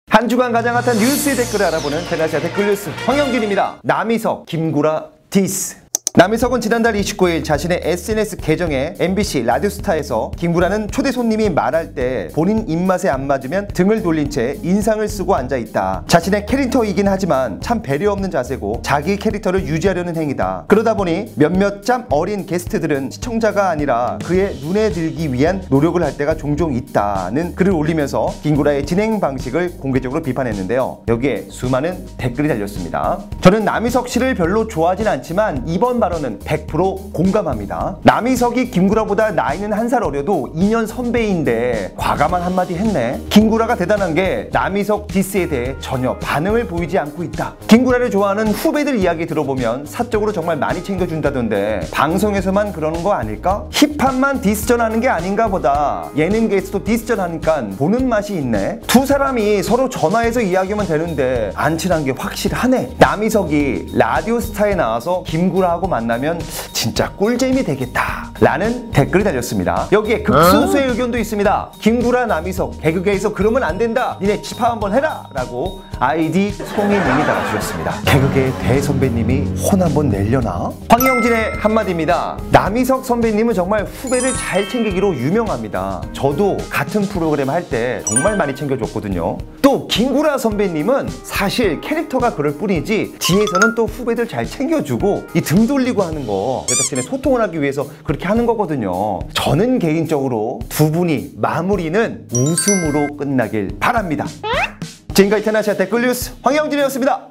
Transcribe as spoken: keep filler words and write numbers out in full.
한 주간 가장 핫한 뉴스의 댓글을 알아보는 테나시아 댓글 뉴스 황영진입니다. 남희석, 김구라 디스. 남희석은 지난달 이십구일 자신의 에스엔에스 계정에 엠비씨 라디오스타에서 김구라는 초대 손님이 말할 때 본인 입맛에 안 맞으면 등을 돌린 채 인상을 쓰고 앉아있다. 자신의 캐릭터이긴 하지만 참 배려 없는 자세고 자기 캐릭터를 유지하려는 행위다. 그러다 보니 몇몇 짬 어린 게스트들은 시청자가 아니라 그의 눈에 들기 위한 노력을 할 때가 종종 있다는 글을 올리면서 김구라의 진행 방식을 공개적으로 비판했는데요. 여기에 수많은 댓글이 달렸습니다. 저는 남희석 씨를 별로 좋아하진 않지만 이번 발언은 백 퍼센트 공감합니다. 남희석이 김구라보다 나이는 한 살 어려도 이 년 선배인데 과감한 한마디 했네. 김구라가 대단한 게 남희석 디스에 대해 전혀 반응을 보이지 않고 있다. 김구라를 좋아하는 후배들 이야기 들어보면 사적으로 정말 많이 챙겨준다던데 방송에서만 그러는 거 아닐까? 힙합만 디스전 하는 게 아닌가 보다. 예능계에서도 디스전 하니까 보는 맛이 있네. 두 사람이 서로 전화해서 이야기하면 되는데 안 친한 게 확실하네. 남희석이 라디오스타에 나와서 김구라하고 만나면 진짜 꿀잼이 되겠다 라는 댓글이 달렸습니다. 여기에 극소수의 어? 의견도 있습니다. 김구라, 남희석 개그계에서 그러면 안 된다. 니네 집합 한번 해라 라고 아이디 송이님이 달아주셨습니다. 개그계의 대선배님이 혼 한번 내려나? 황영진의 한마디입니다. 남희석 선배님은 정말 후배를 잘 챙기기로 유명합니다. 저도 같은 프로그램 할 때 정말 많이 챙겨줬거든요. 또 김구라 선배님은 사실 캐릭터가 그럴 뿐이지 뒤에서는 또 후배들 잘 챙겨주고 이 등 돌리고 하는 거 제작진의 소통을 하기 위해서 그렇게 하는 거거든요. 저는 개인적으로 두 분이 마무리는 웃음으로 끝나길 바랍니다. 지금까지 테나시아 댓글 뉴스 황영진이었습니다.